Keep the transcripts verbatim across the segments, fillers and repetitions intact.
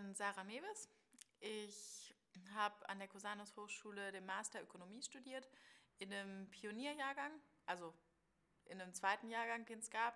bin Sarah Mewes. Ich habe an der Cusanus Hochschule den Master Ökonomie studiert, in einem Pionierjahrgang, also in einem zweiten Jahrgang, den es gab.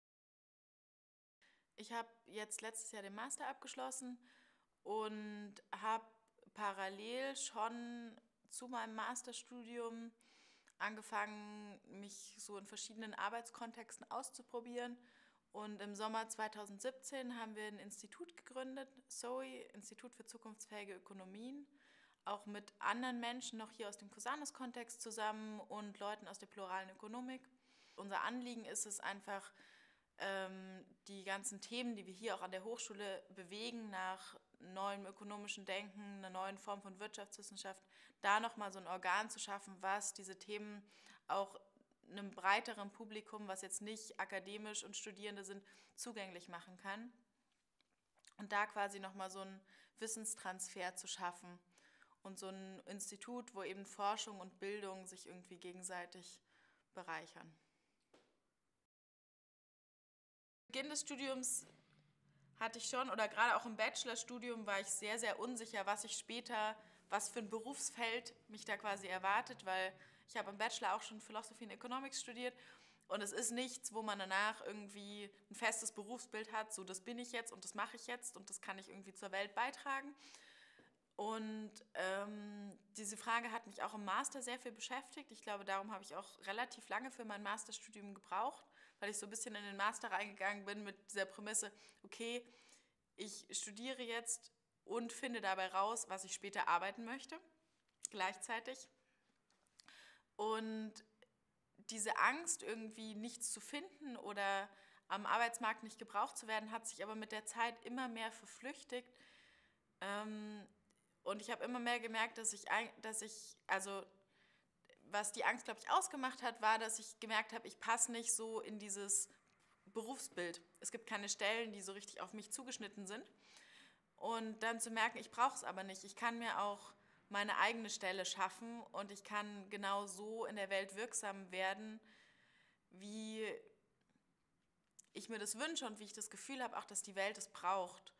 Ich habe jetzt letztes Jahr den Master abgeschlossen und habe parallel schon zu meinem Masterstudium angefangen, mich so in verschiedenen Arbeitskontexten auszuprobieren. Und im Sommer zweitausendsiebzehn haben wir ein Institut gegründet, S O I, Institut für zukunftsfähige Ökonomien, auch mit anderen Menschen noch hier aus dem Cusanus-Kontext zusammen und Leuten aus der pluralen Ökonomik. Unser Anliegen ist es einfach, ähm, die ganzen Themen, die wir hier auch an der Hochschule bewegen, nach neuem ökonomischen Denken, einer neuen Form von Wirtschaftswissenschaft, da nochmal so ein Organ zu schaffen, was diese Themen auch einem breiteren Publikum, was jetzt nicht akademisch und Studierende sind, zugänglich machen kann. Und da quasi nochmal so einen Wissenstransfer zu schaffen und so ein Institut, wo eben Forschung und Bildung sich irgendwie gegenseitig bereichern. Beginn des Studiums hatte ich schon, oder gerade auch im Bachelorstudium war ich sehr, sehr unsicher, was ich später, was für ein Berufsfeld mich da quasi erwartet, weil ich habe im Bachelor auch schon Philosophy and Economics studiert und es ist nichts, wo man danach irgendwie ein festes Berufsbild hat, so das bin ich jetzt und das mache ich jetzt und das kann ich irgendwie zur Welt beitragen. Und ähm, diese Frage hat mich auch im Master sehr viel beschäftigt. Ich glaube, darum habe ich auch relativ lange für mein Masterstudium gebraucht, weil ich so ein bisschen in den Master reingegangen bin mit dieser Prämisse, okay, ich studiere jetzt und finde dabei raus, was ich später arbeiten möchte, gleichzeitig. Und diese Angst, irgendwie nichts zu finden oder am Arbeitsmarkt nicht gebraucht zu werden, hat sich aber mit der Zeit immer mehr verflüchtigt. Ähm, Und ich habe immer mehr gemerkt, dass ich, dass ich, also was die Angst, glaube ich, ausgemacht hat, war, dass ich gemerkt habe, ich passe nicht so in dieses Berufsbild. Es gibt keine Stellen, die so richtig auf mich zugeschnitten sind. Und dann zu merken, ich brauche es aber nicht. Ich kann mir auch meine eigene Stelle schaffen und ich kann genau so in der Welt wirksam werden, wie ich mir das wünsche und wie ich das Gefühl habe, auch dass die Welt es braucht.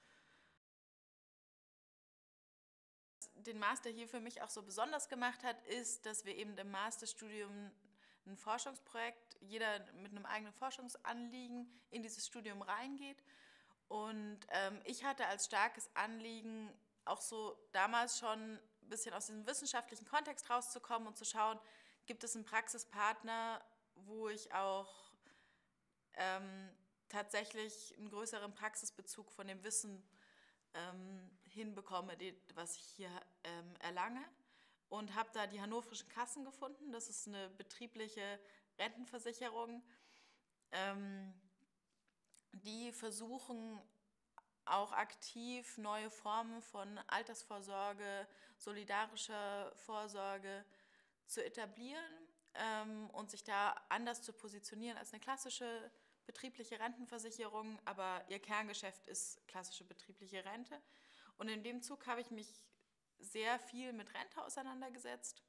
Den Master hier für mich auch so besonders gemacht hat, ist, dass wir eben im Masterstudium ein Forschungsprojekt, jeder mit einem eigenen Forschungsanliegen in dieses Studium reingeht. Und ähm, ich hatte als starkes Anliegen, auch so damals schon ein bisschen aus diesem wissenschaftlichen Kontext rauszukommen und zu schauen, gibt es einen Praxispartner, wo ich auch ähm, tatsächlich einen größeren Praxisbezug von dem Wissen ähm, hinbekomme, die, was ich hier ähm, erlange. Und habe da die Hannoverschen Kassen gefunden. Das ist eine betriebliche Rentenversicherung. Ähm, die versuchen auch aktiv neue Formen von Altersvorsorge, solidarischer Vorsorge zu etablieren ähm, und sich da anders zu positionieren als eine klassische betriebliche Rentenversicherung, aber ihr Kerngeschäft ist klassische betriebliche Rente. Und in dem Zug habe ich mich sehr viel mit Rente auseinandergesetzt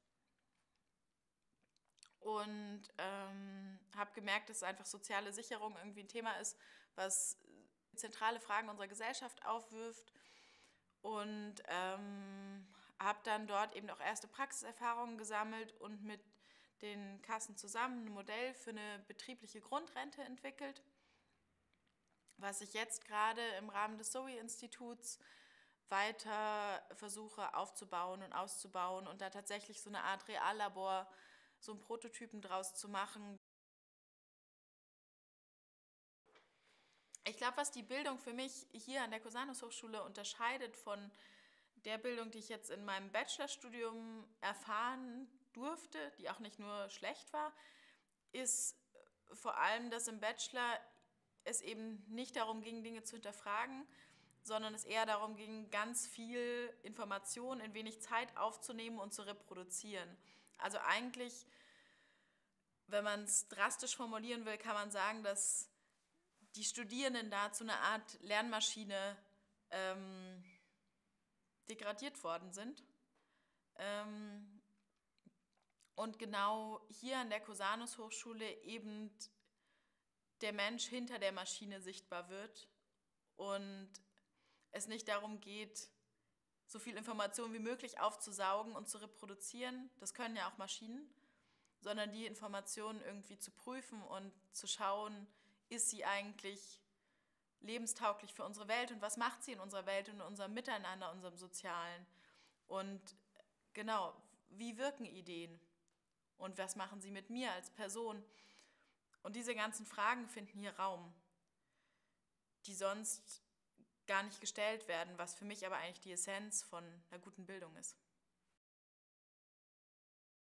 und ähm, habe gemerkt, dass einfach soziale Sicherung irgendwie ein Thema ist, was zentrale Fragen unserer Gesellschaft aufwirft und ähm, habe dann dort eben auch erste Praxiserfahrungen gesammelt und mit den Kassen zusammen ein Modell für eine betriebliche Grundrente entwickelt, was ich jetzt gerade im Rahmen des S O I-Instituts weiter versuche aufzubauen und auszubauen und da tatsächlich so eine Art Reallabor, so einen Prototypen draus zu machen. Ich glaube, was die Bildung für mich hier an der Cusanus Hochschule unterscheidet von der Bildung, die ich jetzt in meinem Bachelorstudium erfahren durfte, die auch nicht nur schlecht war, ist vor allem, dass im Bachelor es eben nicht darum ging, Dinge zu hinterfragen, sondern es eher darum ging, ganz viel Information in wenig Zeit aufzunehmen und zu reproduzieren. Also eigentlich, wenn man es drastisch formulieren will, kann man sagen, dass die Studierenden da zu einer Art Lernmaschine ähm, degradiert worden sind. Ähm, und genau hier an der Cusanus Hochschule eben der Mensch hinter der Maschine sichtbar wird und es nicht darum geht, so viel Information wie möglich aufzusaugen und zu reproduzieren, das können ja auch Maschinen, sondern die Informationen irgendwie zu prüfen und zu schauen, ist sie eigentlich lebenstauglich für unsere Welt und was macht sie in unserer Welt und in unserem Miteinander, unserem Sozialen. Und genau, wie wirken Ideen und was machen sie mit mir als Person? Und diese ganzen Fragen finden hier Raum, die sonst gar nicht gestellt werden, was für mich aber eigentlich die Essenz von einer guten Bildung ist.